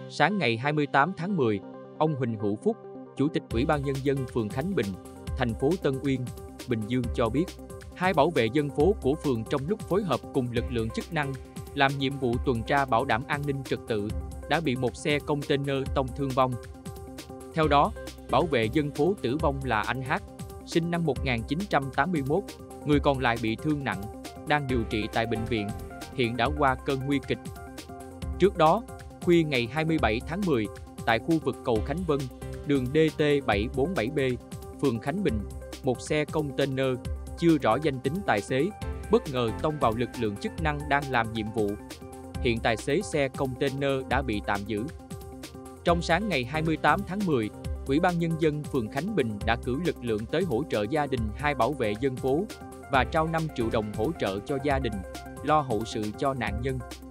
Sáng ngày 28 tháng 10, ông Huỳnh Hữu Phúc, Chủ tịch Ủy ban Nhân dân phường Khánh Bình, thành phố Tân Uyên, Bình Dương cho biết, hai bảo vệ dân phố của phường trong lúc phối hợp cùng lực lượng chức năng làm nhiệm vụ tuần tra bảo đảm an ninh trật tự đã bị một xe container tông thương vong. Theo đó, bảo vệ dân phố tử vong là anh H, sinh năm 1981, người còn lại bị thương nặng, đang điều trị tại bệnh viện, hiện đã qua cơn nguy kịch. Trước đó, khuya ngày 27 tháng 10, tại khu vực cầu Khánh Vân, đường DT747B, phường Khánh Bình, một xe container chưa rõ danh tính tài xế bất ngờ tông vào lực lượng chức năng đang làm nhiệm vụ. Hiện tài xế xe container đã bị tạm giữ. Trong sáng ngày 28 tháng 10, Ủy ban Nhân dân phường Khánh Bình đã cử lực lượng tới hỗ trợ gia đình hai bảo vệ dân phố và trao 5 triệu đồng hỗ trợ cho gia đình, lo hậu sự cho nạn nhân.